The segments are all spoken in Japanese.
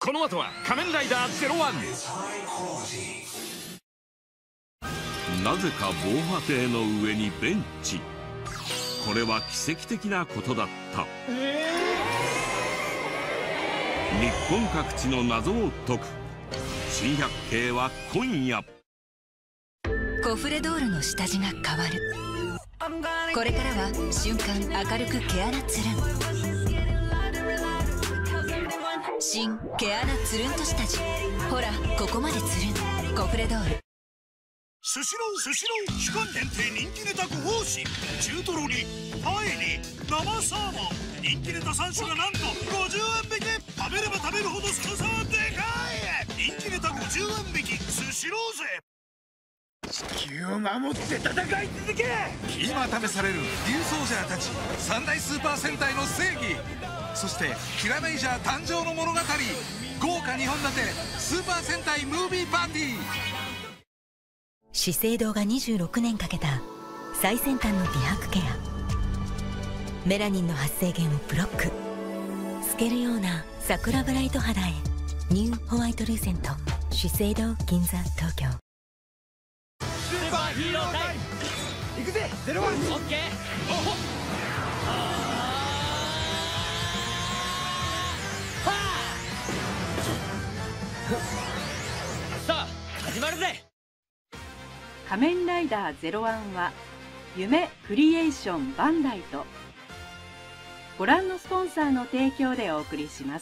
この後は仮面ライダー01。 なぜか防波堤の上にベンチ。これは奇跡的なことだった。日本各地の謎を解く珍百景は今夜。 コフレドールの下地が変わる。これからは瞬間明るく毛穴つるん。新毛穴つるんと下地。ほらここまでつるん。コフレドール。 スシロー期間限定人気ネタ5方針。中トロにパエに生サーモン、人気ネタ3種がなんと50円引き。食べれば食べるほどその差はでかい。人気ネタ50円引きスシローぜ。地球を守って戦い続け。今試される竜ソージャーたち三大スーパー戦隊の正義、そしてキラメイジャー誕生の物語。豪華2本立てスーパー戦隊ムービーパーティー。 資生堂が26年かけた最先端の美白ケア。メラニンの発生源をブロック。透けるような桜ブライト肌へ。ニューホワイトルーセント。資生堂銀座東京。 スーパーヒーロータイム。行くぜ01。オッケー。さあ始まるぜ。 仮面ライダー01は夢クリエーションバンダイとご覧のスポンサーの提供でお送りします。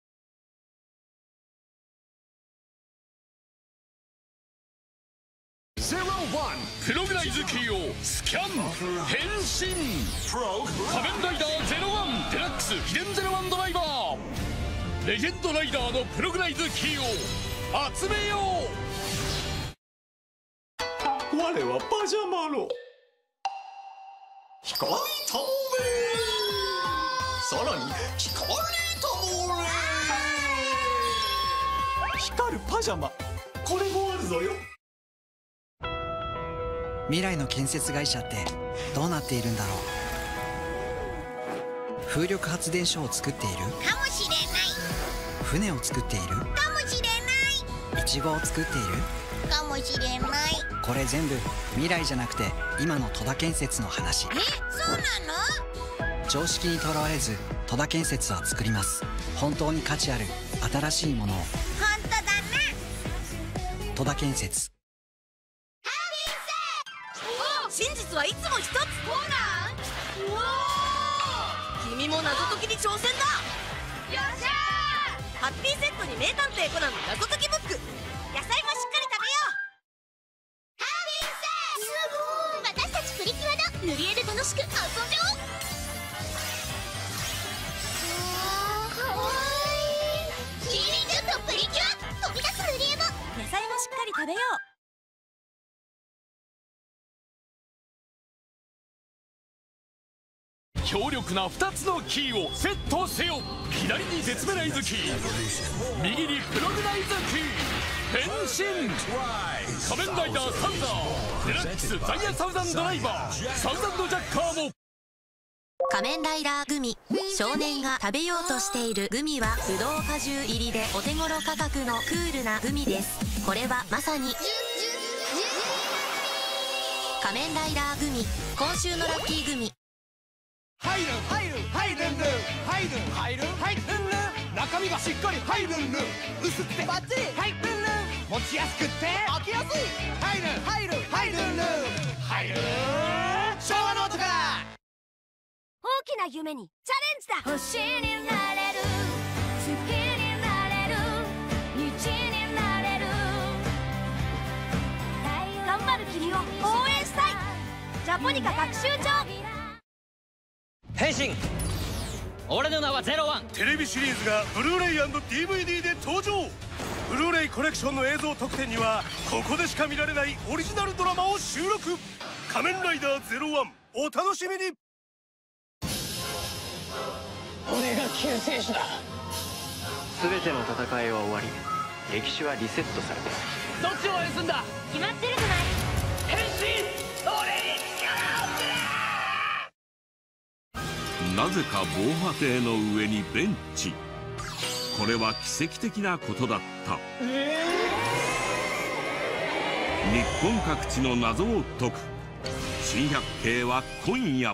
プログライズキーをスキャン変身。仮面ライダー01デラックス秘伝01ドライバー。レジェンドライダーのプログライズキーを集めよう。我はパジャマの光たもれ。さらに光たもれ。光るパジャマ、これもあるぞよ。 未来の建設会社ってどうなっているんだろう。風力発電所を作っているかもしれない。 船を作っているかもしれない。 イチゴを作っているかもしれない。 これ全部未来じゃなくて今の戸田建設の話。 そうなの？ 常識にとらわれず戸田建設は作ります。本当に価値ある新しいものを。 本当だね。 戸田建設。 真実はいつも一つ。コナン、君も謎解きに挑戦だ。よっしゃー。ハッピーセットに名探偵コナンの謎解きブック。野菜もしっかり食べよう。 すごい。私たちプリキュアだ。塗り絵で楽しく遊んじゃおう。かわいい。キリングとプリキュア。飛び出す塗り絵も。 野菜もしっかり食べよう。 強力な2つのキーをセットせよ。左にデスメライズキー、右にプログライズキー。変身。仮面ライダーサウザーデラックスダイヤサウザンドライバーサウザンドジャッカーも。 仮面ライダーグミ。少年が食べようとしているグミはブドウ果汁入りでお手頃価格のクールなグミです。これはまさに仮面ライダーグミ。今週のラッキーグミ。 入る中身がしっかり入るんる。薄くてバッチリ入るんる。持ちやすくって開けやすい。入る昭和の音から。 大きな夢にチャレンジだ。星になれる、月になれる、日になれる。頑張る君を応援したい。ジャポニカ学習長。 変身。俺の名は01。 テレビシリーズがブルーレイ&DVD で登場。ブルーレイコレクションの映像特典にはここでしか見られないオリジナルドラマを収録。仮面ライダー01お楽しみに。 俺が救世主だ。 全ての戦いは終わり、歴史はリセットされた。 どっちを応援すんだ。 決まってるじゃない。 変身。俺に力をくれ。 なぜか防波堤の上にベンチ。 これは奇跡的なことだった。日本各地の謎を解く珍百景は今夜。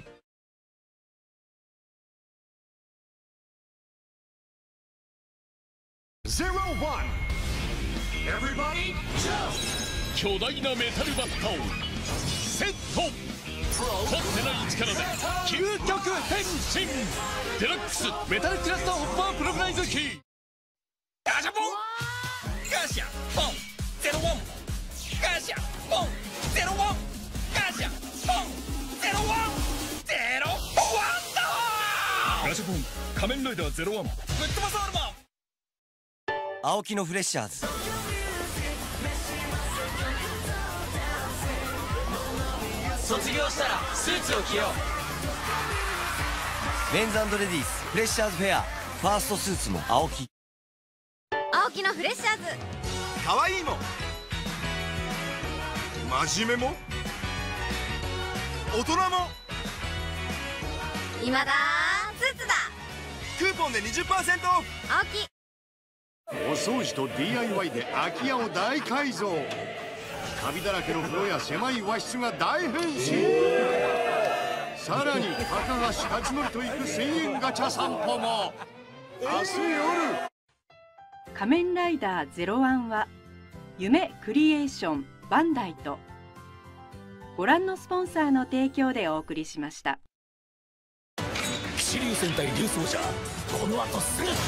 巨大なメタルバッタをセット。かつてない力で究極変身。デラックスメタルクラスターホッパープログライズキー。ガシャポンガシャポン01ガシャポン01ガシャポン01だ。ガシャポン仮面ライダー01ぶっ飛ばそうアルマン。 青木のフレッシャーズ。 卒業したらスーツを着よう。メンズ&レディースフレッシャーズフェア。ファーストスーツも青木。 青木のフレッシャーズ。 可愛いも真面目も大人も今だスーツだ。 クーポンで 20% オフ。 青木。 お掃除と DIY で空き家を大改造。カビだらけの風呂や狭い和室が大変身。さらに高橋克典と行く1000円ガチャ散歩も明日夜。 仮面ライダー01は夢クリエーションバンダイとご覧のスポンサーの提供でお送りしました。 騎士流戦隊竜奏者この後すぐ。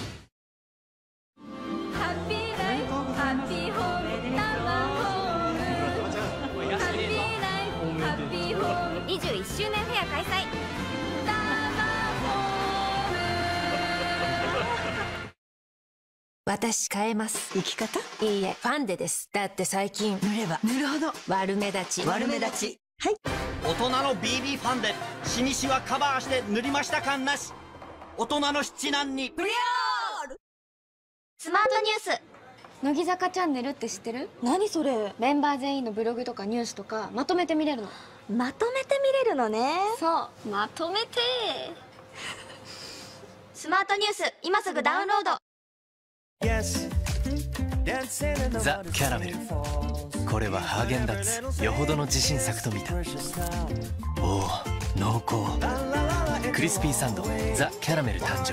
ハッピーライフハッピーホームタワーホームハッピーライフハッピーホーム21周年フェア開催。タワーホーム。 私変えます。生き方？いいえ、ファンデです。だって最近塗れば塗るほど悪目立ち。悪目立ち。はい。 大人の BB ファンデ。シミシワカバーして塗りました感なし。大人の七難に。 ブリオール。スマートニュース。乃木坂チャンネルって知ってる？ 何それ？ メンバー全員のブログとかニュースとかまとめて見れるの。 まとめて見れるのね。 そう、まとめてスマートニュース今すぐダウンロード。 ザ・キャラメル。これはハーゲンダッツよほどの自信作と見た。おお、濃厚。クリスピーサンドザ・キャラメル誕生。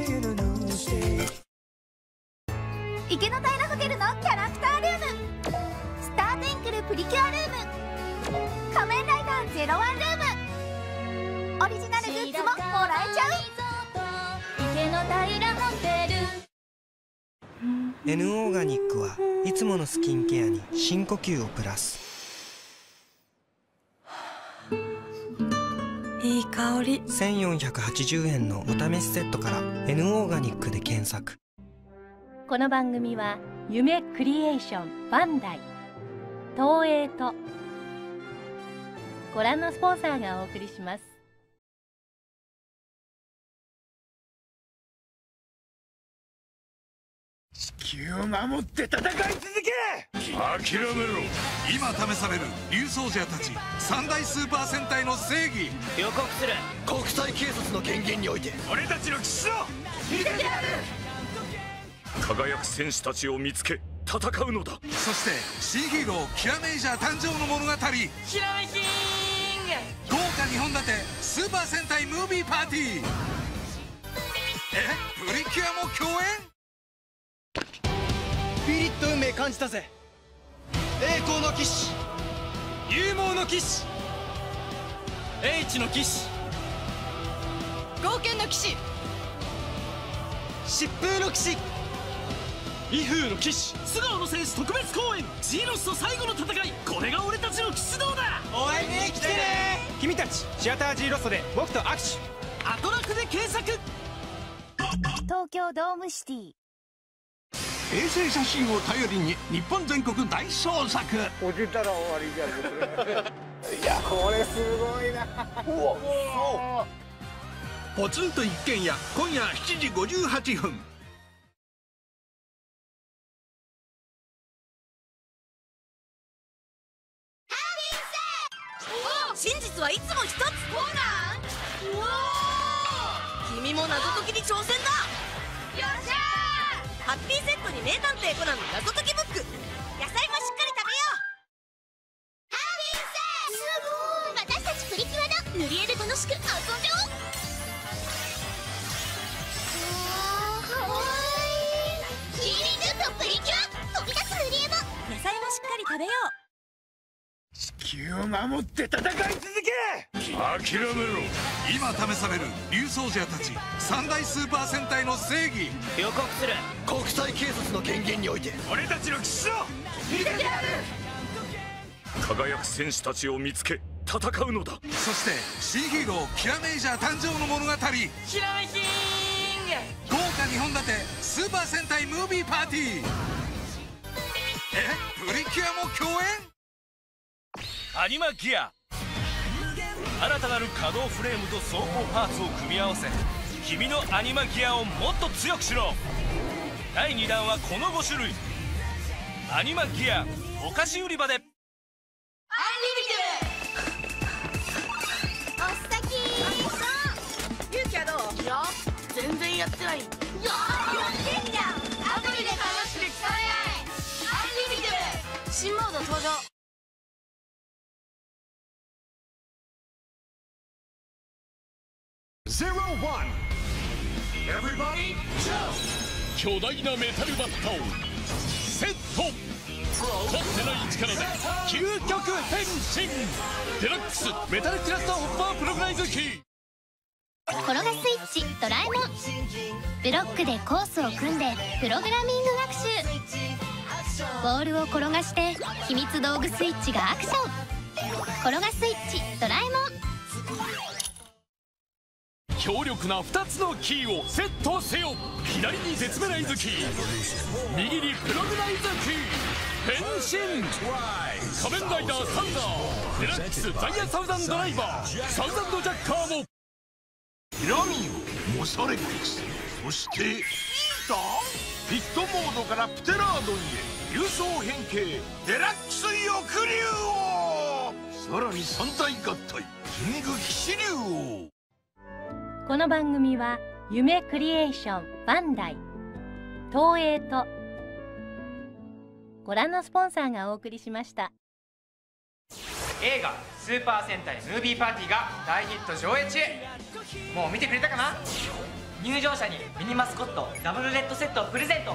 池の平ホテルのキャラクタールーム、スターテンクルプリキュアルーム、仮面ライダー01ルーム、オリジナルグッズももらえちゃう。 池の平ホテル。 N オーガニックはいつものスキンケアに深呼吸をプラス。 いい香り。 1480円のお試しセットから N オーガニックで検索。 この番組は夢クリエーションバンダイ東映とご覧のスポンサーがお送りします。 地球を守って戦い続け。諦めろ。今試される竜奏者たち三大スーパー戦隊の正義。 予告する。 国際警察の権限において俺たちの騎士を見せてやる。輝く戦士たちを見つけ戦うのだ。そして新ヒーローキラメイジャー誕生の物語。 キラメキング。豪華2本立てスーパー戦隊ムービーパーティー。プリキュアも共演。 スピリット運命感じたぜ。栄光の騎士、 勇猛の騎士、英知の騎士、 冒険の騎士、 疾風の騎士、 威風の騎士、素顔の戦士特別公演、ジーロスと最後の戦い。これが俺たちの騎士道だ。 応援に来てね。 君たちシアター G ロストで僕と握手。 アトラクで検索。 東京ドームシティ。 衛星写真を頼りに日本全国大捜索。 落ちたら終わりじゃん。いやこれすごいな。 ポツンと一軒家今夜7時58分。 真実はいつも一つ。ほら君も謎解きに挑戦だ。よっしゃー。 ハッピーセットに名探偵コナンの謎解きブック。野菜もしっかり食べよう。 すごい、私たちプリキュアだ。塗り絵で楽しく遊んじゃおう。かわいい。キーリングとプリキュア、飛び出す塗り絵も。 野菜もしっかり食べよう。 地球を守って戦い続け。 諦めろ。 今試される竜奏者たち三大スーパー戦隊の正義。 予告する。 国際警察の権限において俺たちの騎士を見てやる。 輝く戦士たちを見つけ戦うのだ。 そして新ヒーローキラメイジャー誕生の物語。 キラメキン豪華2本立てスーパー戦隊ムービーパーティー。プリキュアも共演。 アニマギア、新たなる可動フレームと走行パーツを組み合わせ、君のアニマギアをもっと強くしろ。第2弾はこの5種類。アニマギアお菓子売り場で。 おっさきー。 ゆうきはどう？いや、全然やってない。やってんじゃん。アプリで楽しく競い合え。アンリミテッド新モード登場。 巨大なメタルバッタをセット。かつてない力で究極変身。デラックスメタルクラスターホッパープログライズキー。 転がスイッチドラえもん。ブロックでコースを組んでプログラミング学習。ボールを転がして秘密道具スイッチがアクション。転がスイッチドラえもん。 強力な2つのキーをセットせよ。左にゼツメライズキー、右にプログライズキー。変身。仮面ライダーサンダー、デラックスザイヤサウザンドライバー、サウザンドジャッカーも。 ピラミオ、モサレックス、そしてイータピットモードからプテラードンへ流走変形デラックス翼竜王。さらに三大合体キング騎士竜王。 この番組は夢クリエーションバンダイ、東映とご覧のスポンサーがお送りしました。 映画「スーパー戦隊ムービーパーティー」が大ヒット上映中。もう見てくれたかな。入場者にミニマスコットダブルレッドセットをプレゼント。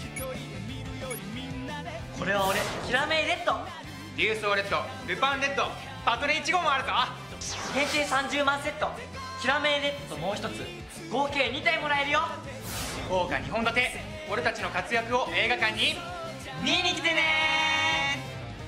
これは俺キラメイレッド、竜走レッド、ルパンレッド、パトレ1号もあるぞ。限定30万セット、キラメイレッドともう一つ、合計2体もらえるよ。豪華2本立て、俺たちの活躍を映画館に見に来てね。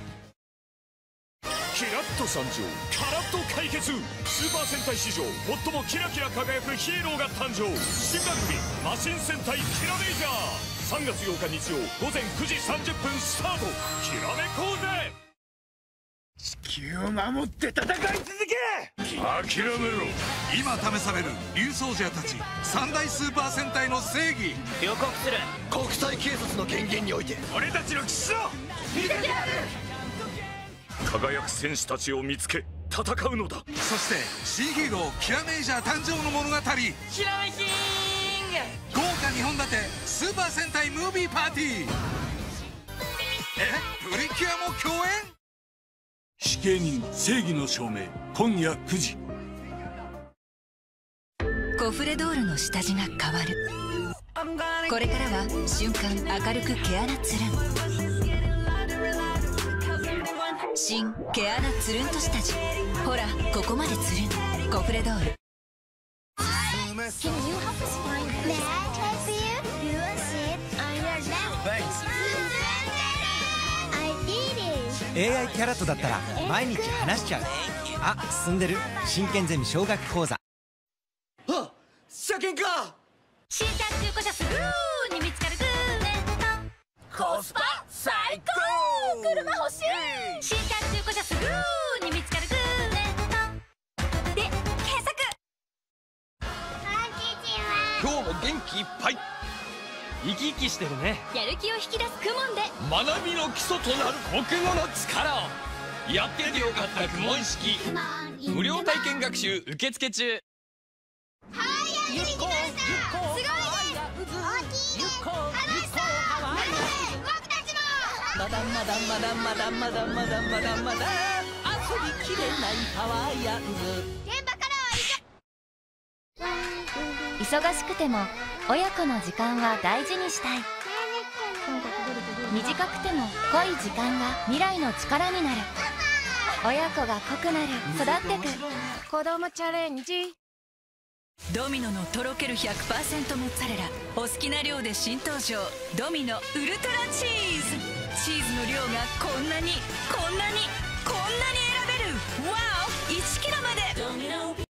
キラッと参上、カラッと解決。スーパー戦隊史上最もキラキラ輝くヒーローが誕生。新番組マシン戦隊キラメイジャー、3月8日日曜午前9時30分スタート。きらめこうぜ。 地球を守って戦い続け。 諦めろ。 今試される竜奏者たち三大スーパー戦隊の正義。 予告する。 国際警察の権限において俺たちの騎士を見てやる。 輝く戦士たちを見つけ戦うのだ。 そして新ヒーローキラメイジャー誕生の物語。 キラメキン豪華2本立てスーパー戦隊ムービーパーティー。プリキュアも共演。 死刑人正義の証明、今夜9時。 コフレドールの下地が変わる。これからは瞬間明るく毛穴つるん。新毛穴つるんと下地、ほらここまでつるん。コフレドール。 AI キャラットだったら毎日話しちゃう。あ、進んでる。真剣ゼミ小学講座。 あ、車検か。 新車中古車すぐに見つかるグーネット。コスパ最高。車欲しい。新車中古車すぐに見つかるグーネットで検索。 今日も元気いっぱい。生き生きしてるね。 やる気を引き出すクモンで学びの基礎となる国語の力を。やっててよかったクモン式無料体験学習受付中。 はい、やってきました。すごいです。大きいです。楽しそう。 まだまだまだまだまだまだまだまだ遊びきれないパワーヤンズ。 現場から忙しくても親子の時間は大事にしたい。短くても濃い時間が未来の力になる。親子が濃くなる、育ってく。子供チャレンジ。 ドミノのとろける 100% モッツァレラ、お好きな量で新登場、ドミノウルトラチーズ。チーズの量がこんなにこんなにこんなに選べる。ワオ、1キロまで。